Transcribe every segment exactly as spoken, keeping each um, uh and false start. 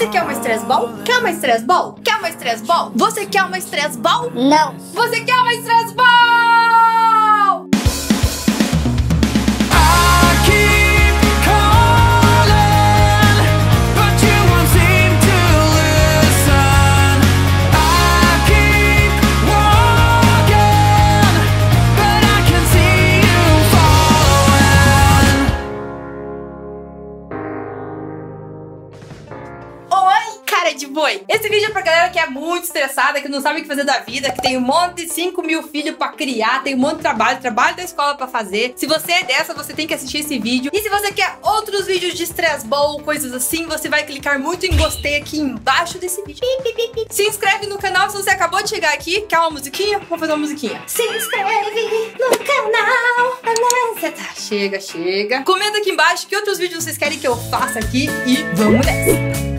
Você quer uma stress ball? Quer uma stress ball? Quer uma stress ball? Você quer uma stress ball? Não. Você quer uma stress ball? De boi. Esse vídeo é pra galera que é muito estressada, que não sabe o que fazer da vida, que tem um monte de cinco mil filhos pra criar, tem um monte de trabalho, trabalho da escola pra fazer. Se você é dessa, você tem que assistir esse vídeo. E se você quer outros vídeos de stress ball, coisas assim, você vai clicar muito em gostei aqui embaixo desse vídeo. Se inscreve no canal se você acabou de chegar aqui. Quer uma musiquinha? Vamos fazer uma musiquinha. Se inscreve no canal. Tá, chega, chega. Comenta aqui embaixo que outros vídeos vocês querem que eu faça aqui e vamos nessa.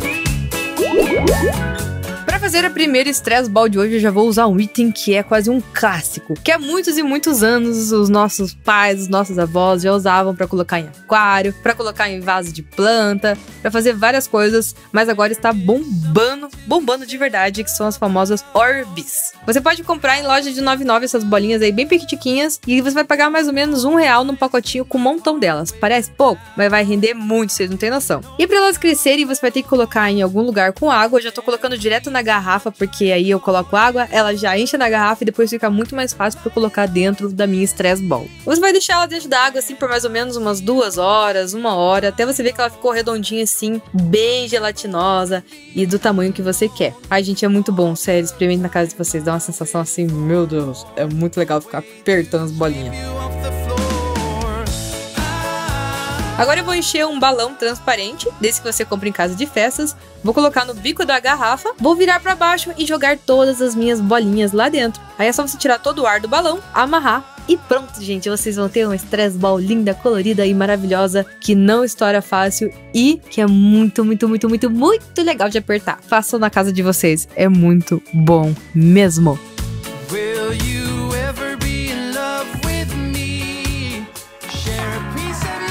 Para fazer a primeira stress ball de hoje, eu já vou usar um item que é quase um clássico, que há muitos e muitos anos os nossos pais, os nossos avós já usavam para colocar em aquário, para colocar em vaso de planta, para fazer várias coisas, mas agora está bombando, bombando de verdade, que são as famosas Orbs. Você pode comprar em loja de noventa e nove essas bolinhas aí bem pequitiquinhas e você vai pagar mais ou menos um real num pacotinho com um montão delas. Parece pouco, mas vai render muito, vocês não têm noção. E para elas crescerem, você vai ter que colocar em algum lugar com água. Eu já tô colocando direto na garrafa, porque aí eu coloco água, ela já enche na garrafa e depois fica muito mais fácil para colocar dentro da minha stress ball. Você vai deixar ela dentro da água assim por mais ou menos umas duas horas, uma hora, até você ver que ela ficou redondinha assim, bem gelatinosa e do tamanho que você quer. Ai, gente, é muito bom, sério, experimente na casa de vocês, dá uma sensação assim, meu Deus, é muito legal ficar apertando as bolinhas. Agora eu vou encher um balão transparente, desse que você compra em casa de festas, vou colocar no bico da garrafa, vou virar pra baixo e jogar todas as minhas bolinhas lá dentro. Aí é só você tirar todo o ar do balão, amarrar e pronto, gente, vocês vão ter uma stress ball linda, colorida e maravilhosa, que não estoura fácil e que é muito, muito, muito, muito, muito legal de apertar. Façam na casa de vocês, é muito bom mesmo. Will you ever be in love with me? Share a piece of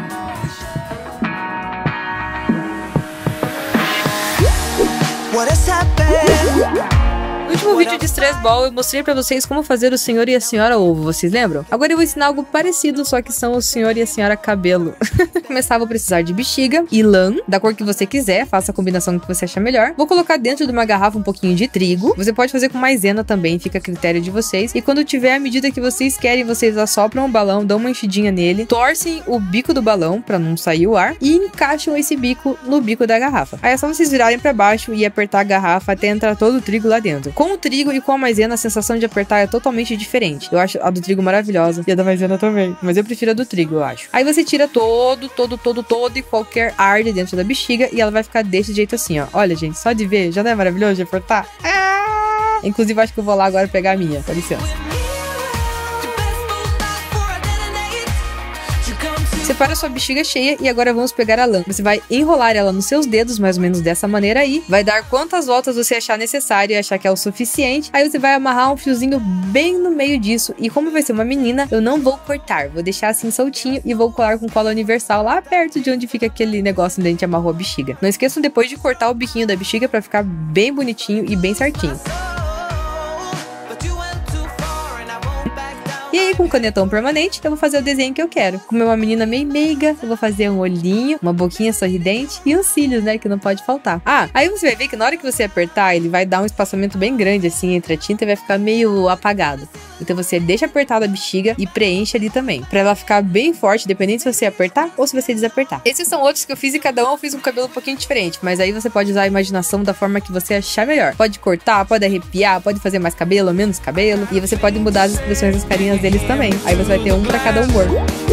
What has happened? No último vídeo de Stress Ball eu mostrei pra vocês como fazer o senhor e a senhora ovo, vocês lembram? Agora eu vou ensinar algo parecido, só que são o senhor e a senhora cabelo. Começar, vou precisar de bexiga e lã, da cor que você quiser, faça a combinação que você achar melhor. Vou colocar dentro de uma garrafa um pouquinho de trigo, você pode fazer com maisena também, fica a critério de vocês. E quando tiver a medida que vocês querem, vocês assopram o balão, dão uma enchidinha nele, torcem o bico do balão pra não sair o ar e encaixam esse bico no bico da garrafa. Aí é só vocês virarem pra baixo e apertar a garrafa até entrar todo o trigo lá dentro. Com o trigo e com a maisena, a sensação de apertar é totalmente diferente. Eu acho a do trigo maravilhosa e a da maisena também, mas eu prefiro a do trigo, eu acho. Aí você tira todo, todo, todo, todo e qualquer ar de dentro da bexiga e ela vai ficar desse jeito assim, ó. Olha, gente, só de ver, já não é maravilhoso de apertar? Ah! Inclusive, acho que eu vou lá agora pegar a minha. Dá licença. Separa sua bexiga cheia e agora vamos pegar a lã. Você vai enrolar ela nos seus dedos, mais ou menos dessa maneira aí. Vai dar quantas voltas você achar necessário e achar que é o suficiente. Aí você vai amarrar um fiozinho bem no meio disso. E como vai ser uma menina, eu não vou cortar. Vou deixar assim soltinho e vou colar com cola universal lá perto de onde fica aquele negócio onde a gente amarrou a bexiga. Não esqueçam depois de cortar o biquinho da bexiga pra ficar bem bonitinho e bem certinho. E aí, com canetão permanente, eu vou fazer o desenho que eu quero. Como é uma menina meio meiga, eu vou fazer um olhinho, uma boquinha sorridente e uns cílios, né, que não pode faltar. Ah, aí você vai ver que na hora que você apertar, ele vai dar um espaçamento bem grande, assim, entre a tinta e vai ficar meio apagado. Então você deixa apertada a bexiga e preenche ali também, pra ela ficar bem forte, dependendo se você apertar ou se você desapertar. Esses são outros que eu fiz e cada um eu fiz um cabelo um pouquinho diferente, mas aí você pode usar a imaginação da forma que você achar melhor. Pode cortar, pode arrepiar, pode fazer mais cabelo, menos cabelo, e você pode mudar as expressões das carinhas deles também. Aí você vai ter um pra cada humor.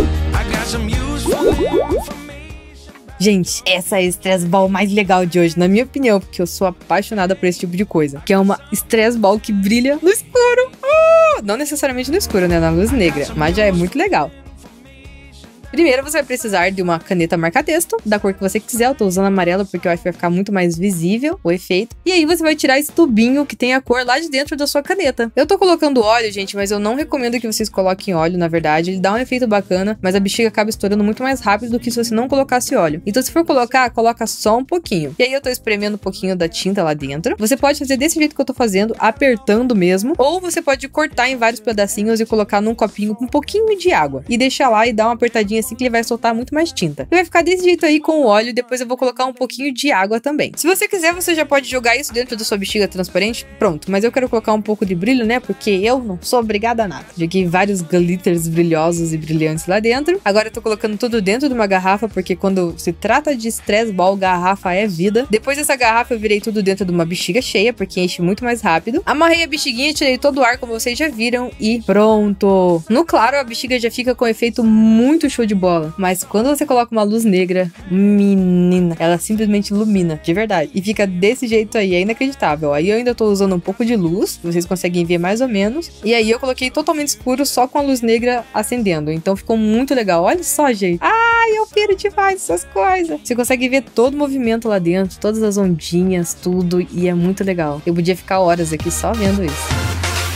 Gente, essa é a stress ball mais legal de hoje, na minha opinião, porque eu sou apaixonada por esse tipo de coisa. Que é uma stress ball que brilha no escuro. Uh! Não necessariamente no escuro, né? Na luz negra, mas já é muito legal. Primeiro você vai precisar de uma caneta marca-texto, da cor que você quiser. Eu tô usando amarela porque eu acho que vai ficar muito mais visível o efeito. E aí você vai tirar esse tubinho que tem a cor lá de dentro da sua caneta. Eu tô colocando óleo, gente, mas eu não recomendo que vocês coloquem óleo, na verdade. Ele dá um efeito bacana, mas a bexiga acaba estourando muito mais rápido do que se você não colocasse óleo. Então se for colocar, coloca só um pouquinho. E aí eu tô espremendo um pouquinho da tinta lá dentro. Você pode fazer desse jeito que eu tô fazendo, apertando mesmo, ou você pode cortar em vários pedacinhos e colocar num copinho com um pouquinho de água e deixar lá e dar uma apertadinha assim que ele vai soltar muito mais tinta. E vai ficar desse jeito aí com o óleo. Depois eu vou colocar um pouquinho de água também. Se você quiser, você já pode jogar isso dentro da sua bexiga transparente. Pronto, mas eu quero colocar um pouco de brilho, né? Porque eu não sou obrigada a nada. Joguei vários glitters brilhosos e brilhantes lá dentro. Agora eu tô colocando tudo dentro de uma garrafa, porque quando se trata de stress ball, garrafa é vida. Depois dessa garrafa eu virei tudo dentro de uma bexiga cheia, porque enche muito mais rápido. Amarrei a bexiguinha, tirei todo o ar, como vocês já viram, e pronto! No claro, a bexiga já fica com um efeito muito show de bola, mas quando você coloca uma luz negra, menina, ela simplesmente ilumina, de verdade. E fica desse jeito aí, é inacreditável. Aí eu ainda tô usando um pouco de luz, vocês conseguem ver mais ou menos. E aí eu coloquei totalmente escuro, só com a luz negra acendendo. Então ficou muito legal. Olha só, gente. Ai, eu piro demais essas coisas. Você consegue ver todo o movimento lá dentro, todas as ondinhas, tudo. E é muito legal. Eu podia ficar horas aqui só vendo isso.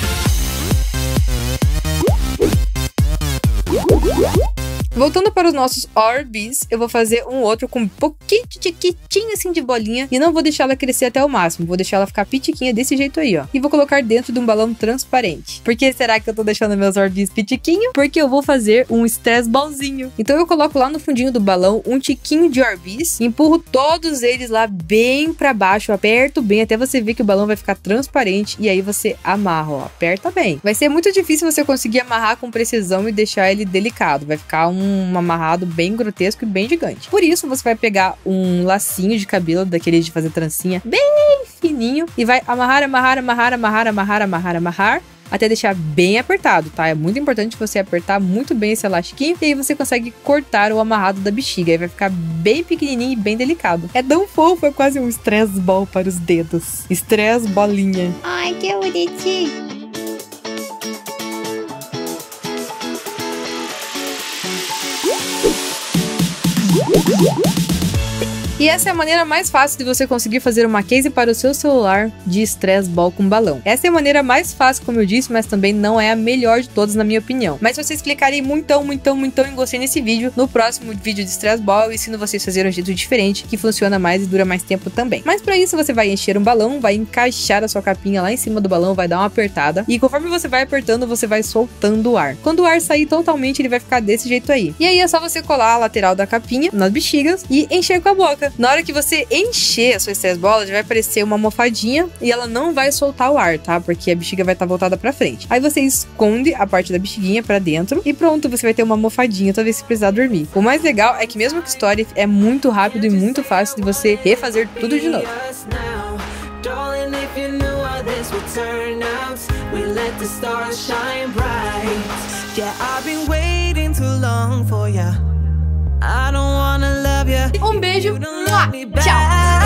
Voltando para os nossos Orbs, eu vou fazer um outro com um pouquinho de tiquitinho assim de bolinha e não vou deixar ela crescer até o máximo, vou deixar ela ficar pitiquinha desse jeito aí, ó. E vou colocar dentro de um balão transparente. Por que será que eu tô deixando meus Orbs pitiquinho? Porque eu vou fazer um stress ballzinho. Então eu coloco lá no fundinho do balão um tiquinho de Orbs, empurro todos eles lá bem pra baixo, aperto bem até você ver que o balão vai ficar transparente e aí você amarra, ó, aperta bem. Vai ser muito difícil você conseguir amarrar com precisão e deixar ele delicado, vai ficar um um amarrado bem grotesco e bem gigante. Por isso, você vai pegar um lacinho de cabelo, daqueles de fazer trancinha, bem fininho, e vai amarrar, amarrar, amarrar, amarrar, amarrar, amarrar, amarrar, até deixar bem apertado, tá? É muito importante você apertar muito bem esse elastiquinho, e aí você consegue cortar o amarrado da bexiga, aí vai ficar bem pequenininho e bem delicado. É tão fofo, é quase um stress ball para os dedos. Stress bolinha. Ai, que bonitinho. E essa é a maneira mais fácil de você conseguir fazer uma case para o seu celular de stress ball com balão. Essa é a maneira mais fácil, como eu disse, mas também não é a melhor de todas, na minha opinião. Mas eu explicarei muitão, muitão, muitão em gostei nesse vídeo. No próximo vídeo de stress ball, eu ensino vocês a fazer um jeito diferente, que funciona mais e dura mais tempo também. Mas para isso, você vai encher um balão, vai encaixar a sua capinha lá em cima do balão, vai dar uma apertada. E conforme você vai apertando, você vai soltando o ar. Quando o ar sair totalmente, ele vai ficar desse jeito aí. E aí é só você colar a lateral da capinha nas bexigas e encher com a boca. Na hora que você encher a sua stress ball, já vai aparecer uma almofadinha e ela não vai soltar o ar, tá? Porque a bexiga vai estar voltada pra frente. Aí você esconde a parte da bexiguinha pra dentro e pronto, você vai ter uma almofadinha toda vez que precisar dormir. O mais legal é que mesmo que estoure, é muito rápido e muito fácil de você refazer tudo de novo. I don't wanna love you. Um beijo. Tchau.